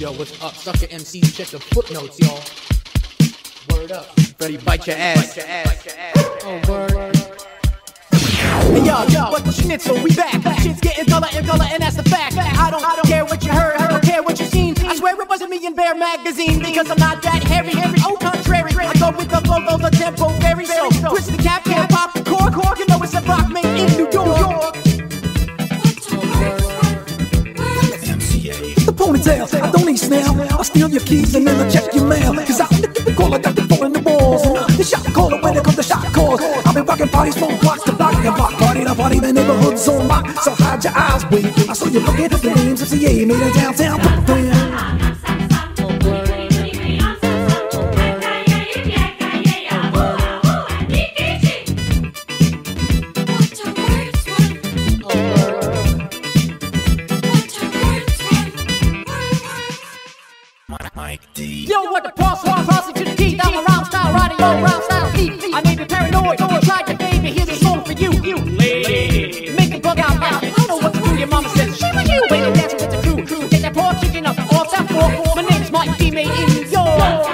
Yo, what's up? Sucker MCs, check the footnotes, y'all. Word up. Ready, bite your ass. Oh, word. Hey yo, what the schnitzel, we back. Shit's getting color, and that's the fact. I don't care what you heard, I don't care what you seen. I swear it wasn't me in Bear Magazine, because I'm not that hairy. Au contrary, I go with the flow, the tempo very so. Twist the cap, can't pop the cork. You know it's a rock made in New York. The ponytail, I don't need snail. I'll steal your keys and then I'll check your mail. Cause I'm the caller, got the ball in the walls. And the shot caller when it comes to shot calls. I've been rocking parties from blocks to block. And block party to party, the neighborhood's on lock. So hide your eyes, wait. I saw you looking at the names of CA made in downtown Brooklyn. Yo, what the pulse, crossing to the key, down the round style, riding your round style beat. I made me paranoid, tried to baby, here's a song for you, lady. Make it bug out now, I don't know what to do, your mama says, she was you, waiting dancing with the crew. Take that pork chicken up off that floor, my name's Mike D, made in New York.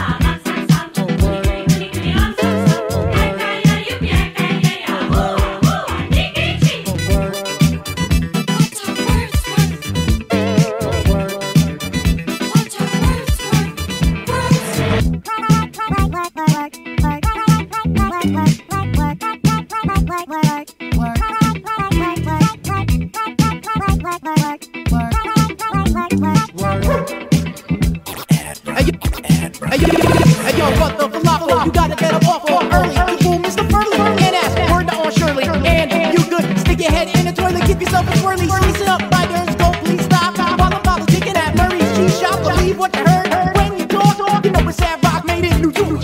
Hey yo, what the falafel? You gotta get up off early. You fool Mr. Furley and ask word to on Shirley. And you good, stick your head in the toilet, give yourself a swirly. Slice it up, riders, go please stop. While I'm bottle ticking at Murray's Cheese Shop. Believe what you heard when you talk. You know it's that rock made in New York.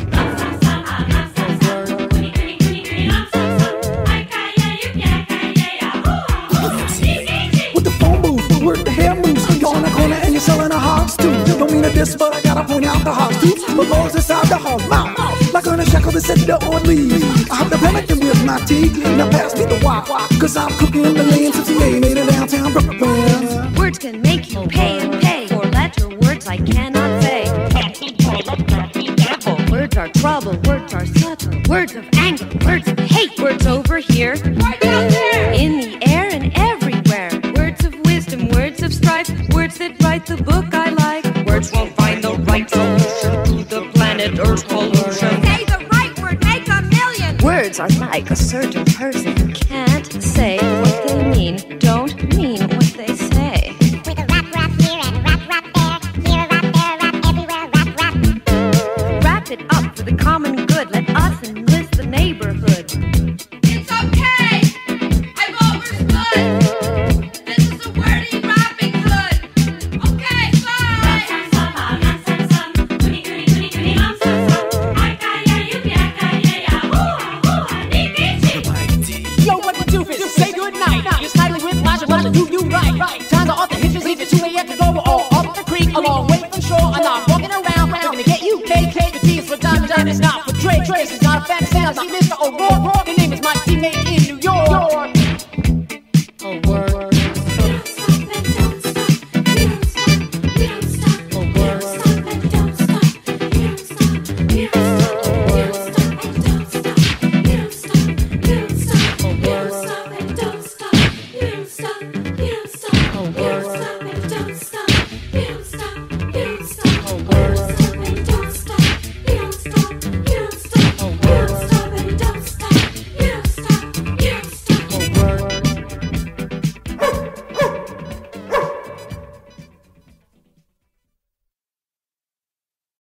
With the phone booth, work the hair moves. You're on the corner and you're selling a hogs too. Don't mean to diss, but I gotta point out the hogs too. But Lord's inside the hog's mouth. Like on a shackle that said the odd leaves. I have the pelican with my teeth. Now pass me the wok, cause I'm cooking the names of CA made in downtown Brooklyn. Words can make you pay and pay. Four-letter words I cannot say. Words are trouble, words are subtle. Words of anger, words of hate. Words over here, right down there. In the air and everywhere. Words of wisdom, words of strife. Words that write the book I like. Words won't find the right solution to the planet Earth pollution. Say the right word, make a million. Words are like a certain person who can't say what they mean, don't mean what they say. With a rap here and rap there. Here a rap, there a rap, everywhere rap. Wrap it up for the common good. Let us enlist the neighborhood. It's okay! I've overstood! This is a wordy rapping hood! Okay, bye! Yo, what the doofus? Say good night. You're snidely with Maja, do you right? Time to off the hitches, leave it 2 a.m. to go all up the creek, a long way from shore. I'm not walking around, we're gonna get you, KK. The T is for diamond, it's not for Dre. This is not a fantasy, I see Mr. O'Rourke.